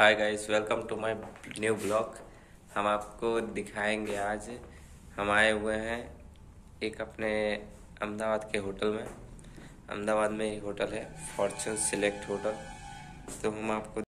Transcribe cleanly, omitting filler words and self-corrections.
Hi guys, welcome to my new blog. हम आपको दिखाएंगे आज हम आए हुए हैं एक अपने अहमदाबाद के होटल में। अहमदाबाद में एक होटल है, फॉर्चून सिलेक्ट होटल। तो हम आपको